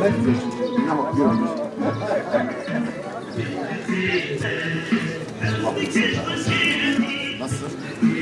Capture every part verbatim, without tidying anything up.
Nasıl?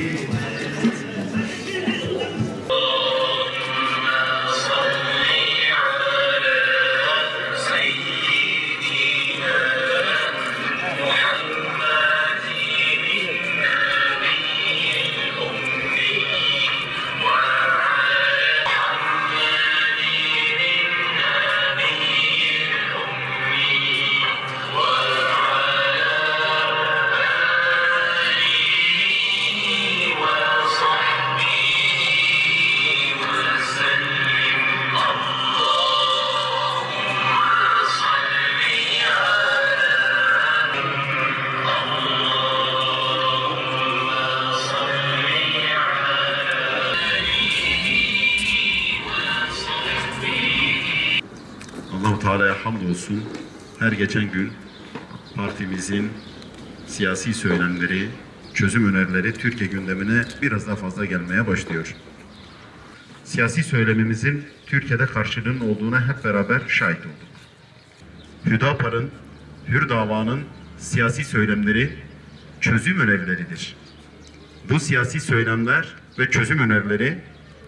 Allah-u Teala'ya hamdolsun. Her geçen gün partimizin siyasi söylemleri, çözüm önerileri Türkiye gündemine biraz daha fazla gelmeye başlıyor. Siyasi söylemimizin Türkiye'de karşılığının olduğuna hep beraber şahit olduk. Hüdapar'ın, Hür Dava'nın siyasi söylemleri çözüm önerileridir. Bu siyasi söylemler ve çözüm önerileri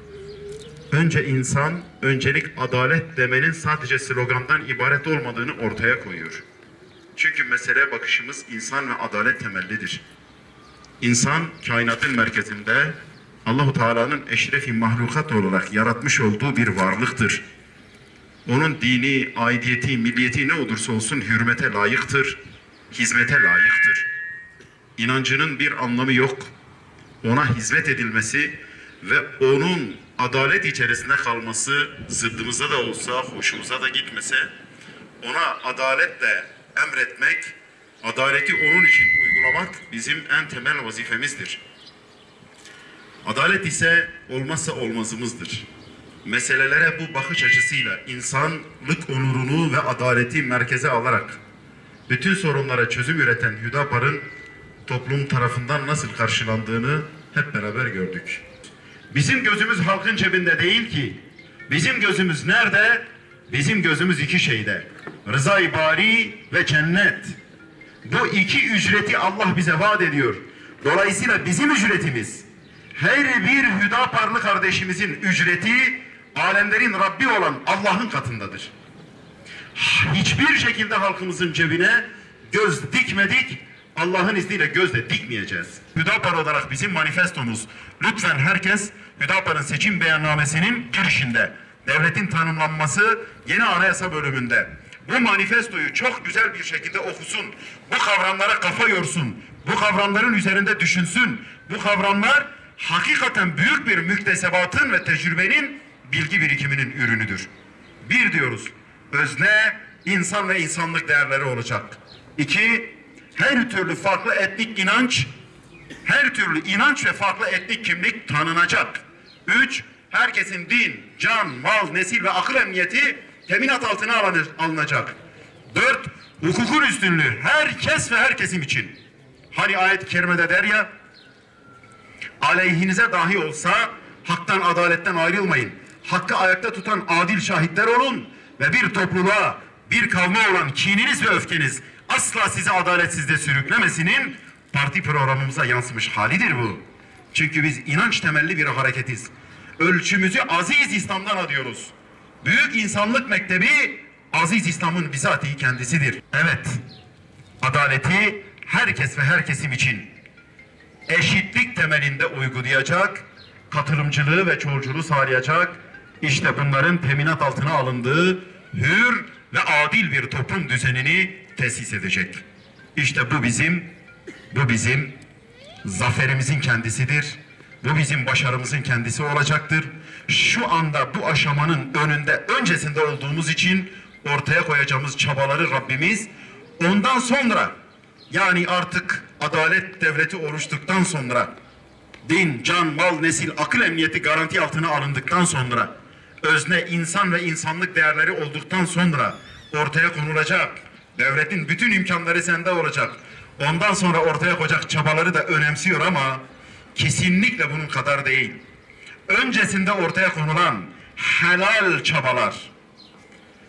önce insan, öncelik adalet demenin sadece slogandan ibaret olmadığını ortaya koyuyor. Çünkü meseleye bakışımız insan ve adalet temellidir. İnsan kainatın merkezinde Allah-u Teala'nın eşrefi mahlukat olarak yaratmış olduğu bir varlıktır. Onun dini, aidiyeti, milliyeti ne olursa olsun hürmete layıktır, hizmete layıktır. İnancının bir anlamı yok. Ona hizmet edilmesi ve onun adalet içerisinde kalması, zıddımıza da olsa, hoşumuza da gitmese, ona adaletle emretmek, adaleti onun için uygulamak bizim en temel vazifemizdir. Adalet ise olmazsa olmazımızdır. Meselelere bu bakış açısıyla insanlık onurunu ve adaleti merkeze alarak bütün sorunlara çözüm üreten Hüdapar'ın toplum tarafından nasıl karşılandığını hep beraber gördük. Bizim gözümüz halkın cebinde değil ki. Bizim gözümüz nerede? Bizim gözümüz iki şeyde. Rıza-i Bari ve cennet. Bu iki ücreti Allah bize vaat ediyor. Dolayısıyla bizim ücretimiz, her bir Hüdaparlı kardeşimizin ücreti, alemlerin Rabbi olan Allah'ın katındadır. Hiçbir şekilde halkımızın cebine göz dikmedik, Allah'ın izniyle göz de dikmeyeceğiz. Hüdapar olarak bizim manifestomuz, lütfen herkes Hüdapar'ın seçim beyannamesinin girişinde, devletin tanımlanması yeni anayasa bölümünde, bu manifestoyu çok güzel bir şekilde okusun, bu kavramlara kafa yorsun, bu kavramların üzerinde düşünsün, bu kavramlar hakikaten büyük bir müktesebatın ve tecrübenin, bilgi birikiminin ürünüdür. Bir diyoruz, özne, insan ve insanlık değerleri olacak. İki, her türlü farklı etnik inanç, her türlü inanç ve farklı etnik kimlik tanınacak. Üç, herkesin din, can, mal, nesil ve akıl emniyeti teminat altına alınacak. Dört, hukukun üstünlüğü herkes ve herkesim için. Hani ayet-i kerimede der ya, aleyhinize dahi olsa haktan, adaletten ayrılmayın. Hakkı ayakta tutan adil şahitler olun ve bir topluluğa, bir kavme olan kininiz ve öfkeniz asla sizi adaletsizliğe sürüklemesinin parti programımıza yansımış halidir bu. Çünkü biz inanç temelli bir hareketiz. Ölçümüzü aziz İslam'dan alıyoruz. Büyük insanlık mektebi aziz İslam'ın bizatihi kendisidir. Evet, adaleti herkes ve herkesim için eşitlik temelinde uygulayacak, katılımcılığı ve çoğulculuğu sağlayacak, işte bunların teminat altına alındığı hür ve adil bir toplum düzenini tesis edecek. İşte bu bizim, bu bizim zaferimizin kendisidir. Bu bizim başarımızın kendisi olacaktır. Şu anda bu aşamanın önünde, öncesinde olduğumuz için ortaya koyacağımız çabaları Rabbimiz ondan sonra, yani artık adalet devleti oluştuktan sonra, din, can, mal, nesil, akıl emniyeti garanti altına alındıktan sonra, özne insan ve insanlık değerleri olduktan sonra ortaya konulacak, devletin bütün imkanları sende olacak. Ondan sonra ortaya koyacak çabaları da önemsiyor ama kesinlikle bunun kadar değil. Öncesinde ortaya konulan helal çabalar,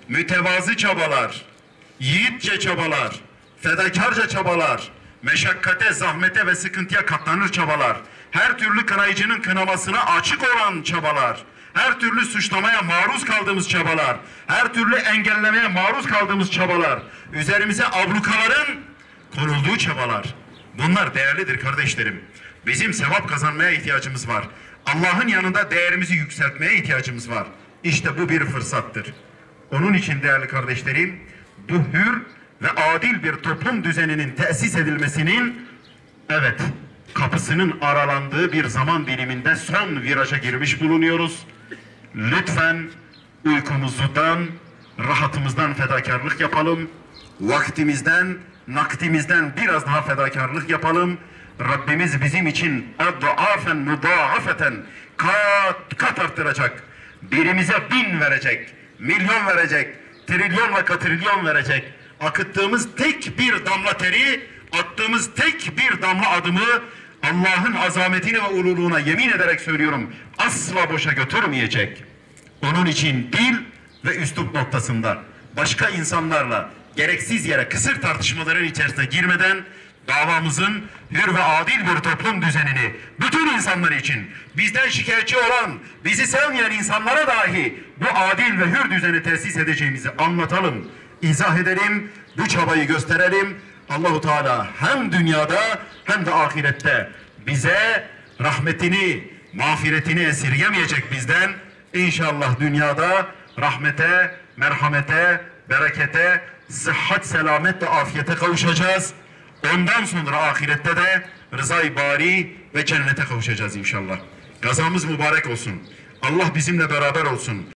mütevazı çabalar, yiğitçe çabalar, fedakarca çabalar, meşakkate, zahmete ve sıkıntıya katlanır çabalar, her türlü kınayıcının kınamasına açık olan çabalar, her türlü suçlamaya maruz kaldığımız çabalar, her türlü engellemeye maruz kaldığımız çabalar, üzerimize ablukaların konulduğu çabalar. Bunlar değerlidir kardeşlerim. Bizim sevap kazanmaya ihtiyacımız var. Allah'ın yanında değerimizi yükseltmeye ihtiyacımız var. İşte bu bir fırsattır. Onun için değerli kardeşlerim, bu hür ve adil bir toplum düzeninin tesis edilmesinin, evet, kapısının aralandığı bir zaman diliminde son viraja girmiş bulunuyoruz. Lütfen uykumuzdan, rahatımızdan fedakarlık yapalım. Vaktimizden, nakdimizden biraz daha fedakarlık yapalım. Rabbimiz bizim için اَضْعَافًا مُضَاعَفَةً kat kat arttıracak. Birimize bin verecek, milyon verecek, trilyon ve katrilyon verecek. Akıttığımız tek bir damla teri, attığımız tek bir damla adımı Allah'ın azametine ve ululuğuna yemin ederek söylüyorum, asla boşa götürmeyecek. Onun için dil ve üslup noktasında başka insanlarla gereksiz yere kısır tartışmaların içerisine girmeden davamızın hür ve adil bir toplum düzenini bütün insanlar için, bizden şikayetçi olan, bizi sevmeyen insanlara dahi bu adil ve hür düzeni tesis edeceğimizi anlatalım, izah edelim, bu çabayı gösterelim. Allahu Teala hem dünyada hem de ahirette bize rahmetini, mağfiretini esirgemeyecek bizden. İnşallah dünyada rahmete, merhamete, berekete, sıhhat, selamet ve afiyete kavuşacağız. Ondan sonra ahirette de rızayı bari ve cennete kavuşacağız inşallah. Gazamız mübarek olsun. Allah bizimle beraber olsun.